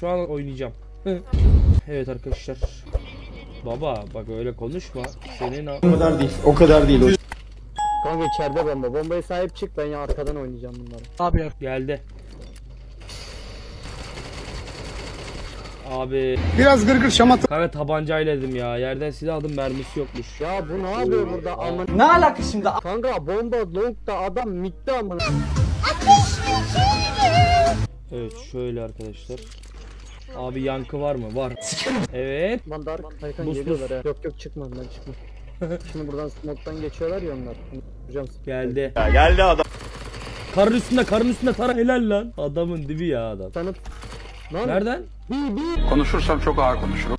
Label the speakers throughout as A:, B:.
A: Şu an oynayacağım. Evet arkadaşlar. Baba bak öyle konuşma. Senin
B: O kadar değil. O kadar değil.
C: Kanka içeride bomba. Bombaya sahip çık, ben ya arkadan oynayacağım bunları.
A: abi geldi. Abi
B: Biraz gırgır şamata.
A: kanka tabancayla dedim ya. Yerden silah aldım, mermisi yokmuş.
C: Ya bu ne yapıyor burada aman?
B: Ne alaka şimdi?
C: Kanka bomba longda, adam midde amına.
A: Evet şöyle arkadaşlar. Abi yankı var mı? Var. Evet.
C: Mandar Taykan
A: Buz,
C: geliyorlar ha. Yok çıkmadım ben, çıkma. Şimdi buradan smoke'tan geçiyorlar ya onlar. Hocam
A: Geldi.
B: Ya geldi adam.
A: Karın üstünde tara, helal lan. Adamın dibi ya adam.
C: tanıp. Lan
A: Nereden?
C: bir.
B: Konuşursam çok ağır konuşurum.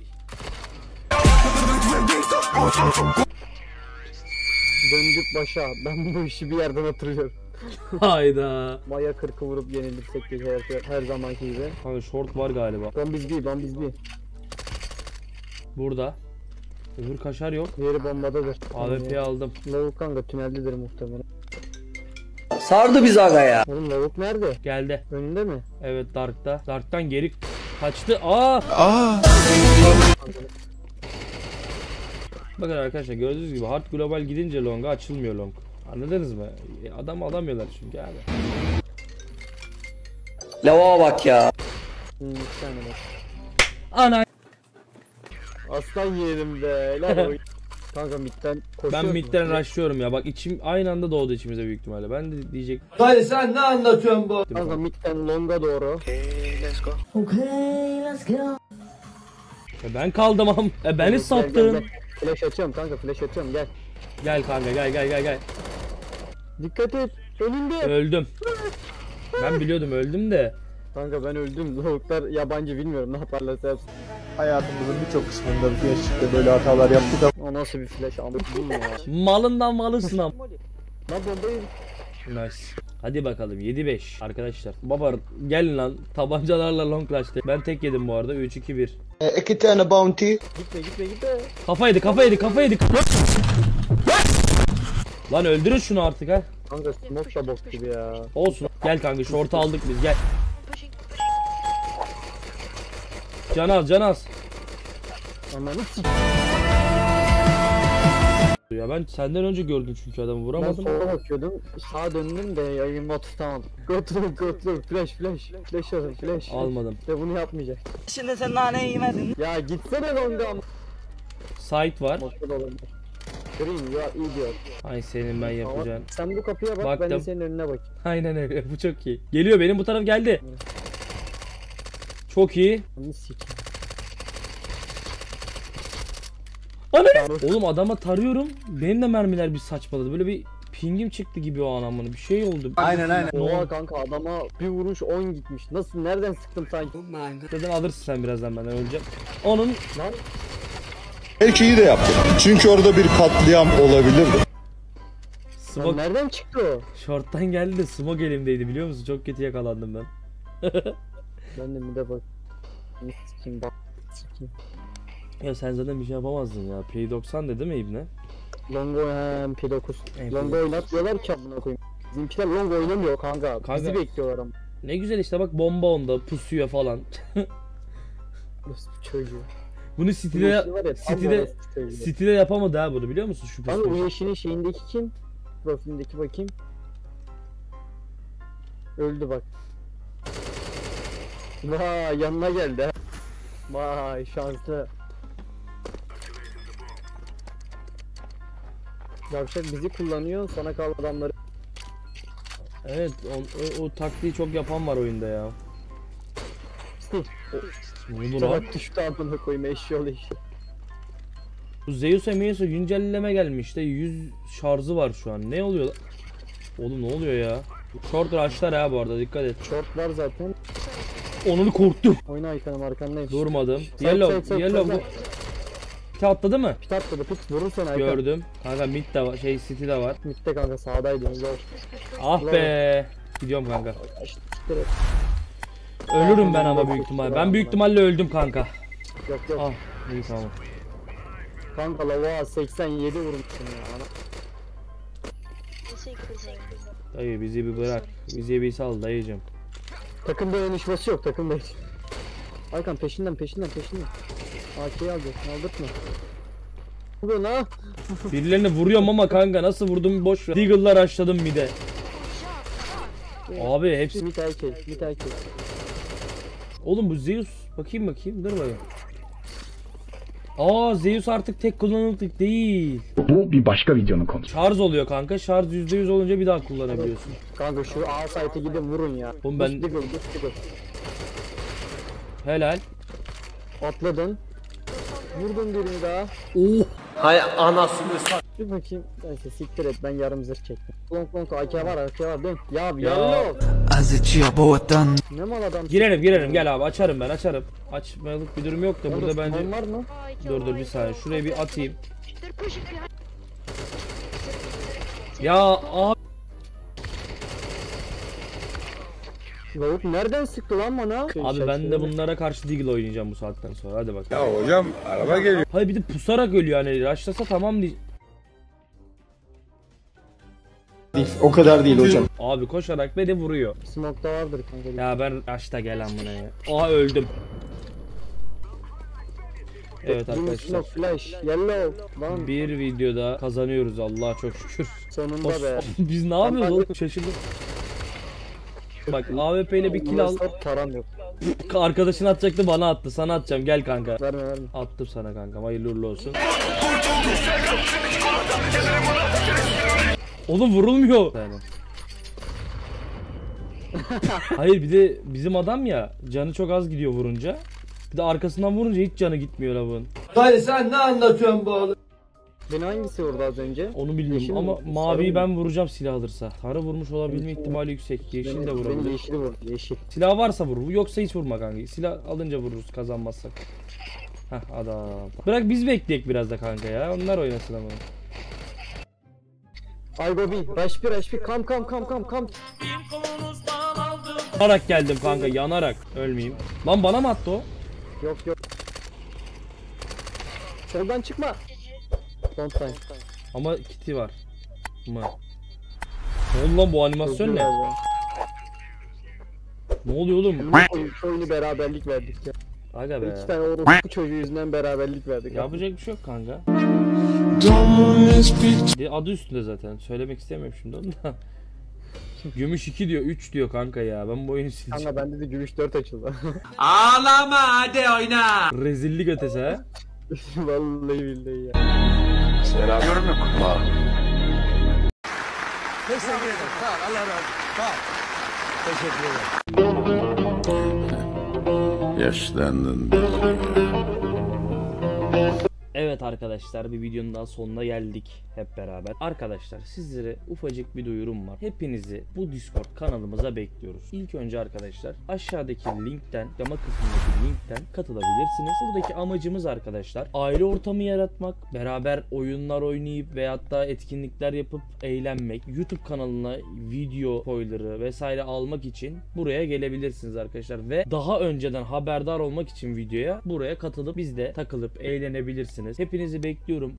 C: Döndük başa. Ben bu işi bir yerden hatırlıyorum.
A: Hayda.
C: Maya 40'ı vurup yenilirsek her zamanki gibi.
A: Kanka short var galiba.
C: Bombiz bir.
A: Burada. Öbür kaşar yok.
C: Diğeri bombadadır.
A: AWP'yi aldım.
C: Lavuk kanka tüneldedir muhtemelen.
B: Sardı biz aga ya.
C: Oğlum lavuk nerede?
A: Geldi.
C: Önünde mi?
A: Evet Dark'ta. Dark'tan geri kaçtı. Aa! Bakın arkadaşlar gördüğünüz gibi hard global gidince long'a açılmıyor long. Anladınız mı? Adam alamıyorlar çünkü abi.
B: Lava bak ya.
C: Bir tane bak.
A: Ana.
C: Aslan yiyelim be. Lan kanka midden koşuyor.
A: Ben midden rushlıyorum ya. Bak içim aynı anda doğdu içimize büyük ihtimalle. Ben de diyecek.
B: Dayı sen ne anlatıyorsun bu?
C: Kanka midden longa doğru.
A: Ben kaldım am. Beni
C: Gel,
A: sattın.
C: gel. Flash açıyorum kanka, flash açıyorum, gel.
A: Gel kanka gel.
C: Dikkat et. Önünde.
A: Öldüm. Ben biliyordum öldüm de.
C: Kanka ben öldüm. Lavuklar yabancı, bilmiyorum ne yaparlarsa yapsın.
B: Hayatımızın birçok kısmında gençlikte böyle hatalar yaptık ama
C: O nasıl bir flash anladın ya.
A: Malından malısın am.
C: Lan bombayı.
A: Nice. Hadi bakalım 7-5 arkadaşlar. Baba gelin lan tabancalarla long rush'te. Ben tek yedim bu arada 3-2-1.
B: 2 tane bounty.
C: Gitme.
A: Kafa yedik. Lan öldürün şunu artık ha.
C: Kanka smoke da bok gibi ya.
A: Olsun. Gel kanka short'u aldık biz gel. Can az.
C: Ananı s***.
A: Ya ben senden önce gördüm çünkü adamı
C: Ben
A: vuramadım.
C: sola bakıyordum. Sağa döndüm de yayınma tutamadım. Götür. Flash. Flash.
A: Almadım.
C: De bunu yapmayacak.
D: Şimdi sen naneyi yemedin.
C: Ya gitsene longa ama.
A: Site var.
C: Boşta da olabilir. Green you are idiot.
A: Ay senin ben yapacağım.
C: Sen bu kapıya bak, ben de
A: Baktım.
C: senin önüne bak.
A: Aynen öyle bu çok iyi. Geliyor benim bu taraf geldi. Çok iyi.
C: Onu sikeyim.
A: Ana! Oğlum adama tarıyorum. Benim de mermiler bir saçmaladı. Böyle bir pingim çıktı gibi o an amına. Bir şey oldu.
B: Aynen.
C: Oha kanka adama bir vuruş 10 gitmiş. Nasıl, nereden sıktım sanki?
A: Zaten alırsın sen birazdan, benden öleceğim. Onun
C: Lan
E: Belki iyi de yaptı. Çünkü orada bir katliam olabilirdi.
C: lan
A: smoke
C: nereden çıktı o?
A: short'tan geldi de smoke elimdeydi biliyor musun? Çok kötü yakalandım ben.
C: Ben de mide bak. Ne sikeyim bak. Sikeyim.
A: Ya sen zaten bir şey yapamazdın ya. P90 dedi mi İbne?
C: Longo hem P9.
A: Evet.
C: Longo oynatmıyorlar ki amına koyayım. Bizimkiler longo oynamıyor kanka.
A: Kanka.
C: Bizi bekliyorlar ama.
A: Ne güzel işte bak bomba onda pusuyor falan.
C: Nasıl bir çocuğu.
A: Bunu City'de
C: Bu var ya, tam
A: City'de
C: orası çocuğu.
A: City'de yapamadı ha bunu biliyor musun şu
C: Kanka bu
A: pusuyu?
C: yeşilin şeyindeki kim? Profilindeki bakayım. Öldü bak. Vay yanına geldi ha. Vay şanslı. Yavşak bizi kullanıyor, sana kal adamları.
A: Evet o taktiği çok yapan var oyunda ya. Ne oldu lan?
C: Salak düştü amına koyayım, eşyolu eşi.
A: Bu Zeus Emius'a güncelleme gelmiş de 100 şarjı var şu an. Ne oluyor lan? Oğlum ne oluyor ya? Short rush'lar ha bu arada dikkat et.
C: Short var zaten.
A: Onu korktum.
C: Oyna Aykan'ım, arkandayım.
A: Durmadım.
C: Side,
A: Yellow
C: side,
A: yellow bu.
C: side.
A: Pit atladı mı?
C: Pit atladı, pit vurur seni Aykan.
A: Gördüm. Kanka mid de var, City de var.
C: Mitte kanka sağdaydı. Zor.
A: Ah be. Gidiyorum kanka.
C: İşte siktir et.
A: Ölürüm ben ama büyük ihtimalle. Ben büyük ihtimalle öldüm kanka.
C: Yok.
A: Ah, iyi tamam.
C: Kanka lava 87 vurmuşsun ya.
A: Dayı bizi bir bırak. Bizi bir sal dayıcım.
C: Takım dayanışması yok, takım dayanışması. Hakan peşinden. AK'yi alacaksın, aldırtma. Bu ne?
A: Birilerini vuruyorum ama kanka nasıl vurdum boş ver. Deagle'lar açladım mide. Abi hepsi...
C: Mid AK.
A: Oğlum bu Zeus. Bakayım dur bakayım. Aa Zeus artık tek kullanımlık değil.
F: Bu bir başka videonun konusu.
A: Şarj oluyor kanka. Şarj %100 olunca bir daha kullanabiliyorsun.
C: Kanka şu A site'e gidin vurun ya.
A: Oğlum ben-
C: Diggle.
A: Helal.
C: Atladın. Vurdun birini daha.
A: Oh.
C: Bir bakayım. Neyse siktir et, ben yarım zırh çektim. Long AK var değil mi? Ya
A: Ya.
C: yellow. Ne mal adam.
A: Girerim gel abi açarım ben açarım. Açmalık bir durum yok da burada bence...
C: Spawn var mı?
A: Dur bir saniye şuraya bir atayım. Ya abi.
C: Lavuk nereden sıktı lan bana?
A: Abi ben de bunlara karşı Deagle oynayacağım bu saatten sonra. Hadi bak.
E: Ya hocam araba geliyor.
A: Hayır bir de pusarak ölüyor hani. Rushlasa tamam diye.
B: Değil, o kadar değil hocam.
A: Abi koşarak beni vuruyor.
C: Smoke'da vardır kanka.
A: Ya ben Rush'ta gel amına ya. Aa öldüm. Evet arkadaşlar.
C: Smoke flash. Yellow. Lan
A: Bir videoda kazanıyoruz Allah'a çok şükür.
C: sonunda be.
A: Biz ne yapıyoruz oğlum? Şaşırdım. Bak AWP ile bir kill al.
C: Param yok.
A: Arkadaşın atacaktı bana attı. Sana atacağım gel kanka.
C: Verme.
A: Attım sana kanka. Hayırlı uğurlu olsun. Oğlum vurulmuyor. Yani. Hayır bir de bizim adam ya canı çok az gidiyor vurunca. Bir de arkasından vurunca hiç canı gitmiyor lavın.
C: Beni hangisi vurdu az önce?
A: Onu bilmiyorum
C: Yeşil
A: ama
C: mi? Sarı
A: maviyi
C: mı?
A: ben vuracağım silah alırsa. Sarı vurmuş olabilme ihtimali yüksek. Yeşil de
C: Beni
A: vurabilir.
C: yeşili vurdu. Yeşil.
A: Silah varsa vur. Yoksa hiç vurma kanka. Silah alınca vururuz kazanmazsak. Heh adam. Bırak biz bekleyek biraz da kanka ya. Onlar oynasın ama.
C: I go B. Rush bir. Kam.
A: Yanarak geldim kanka yanarak. Ölmeyeyim. Lan bana mı attı o?
C: Yok. Soldan çıkma. Don't time.
A: Ama kiti var. Mı? Ne oldu lan bu animasyon ne? Ne oluyor oğlum?
C: Oyunu beraberlik verdik ya.
A: Aga be.
C: İki tane orospu çocuğu yüzünden beraberlik verdik.
A: Yapacak bir şey yok kanka. Adı üstünde zaten. Söylemek istemiyorum şimdi onu da. Gümüş 2 diyor, 3 diyor kanka ya. Ben bu oyunu sileceğim.
C: Kanka bende de gümüş 4 açıldı.
D: Ağlama hadi oyna.
A: Rezillik ötesi ha.
C: Vallahi billahi ya.
E: Yaşlandın.
A: Evet arkadaşlar bir videonun daha sonuna geldik hep beraber. Arkadaşlar sizlere ufacık bir duyurum var. Hepinizi bu Discord kanalımıza bekliyoruz. İlk önce arkadaşlar aşağıdaki linkten, yama kısmındaki linkten katılabilirsiniz. Buradaki amacımız arkadaşlar aile ortamı yaratmak, beraber oyunlar oynayıp veyahut da etkinlikler yapıp eğlenmek. YouTube kanalına video spoiler'ı vesaire almak için buraya gelebilirsiniz arkadaşlar. Ve daha önceden haberdar olmak için videoya buraya katılıp bizde takılıp eğlenebilirsiniz. Hepinizi bekliyorum.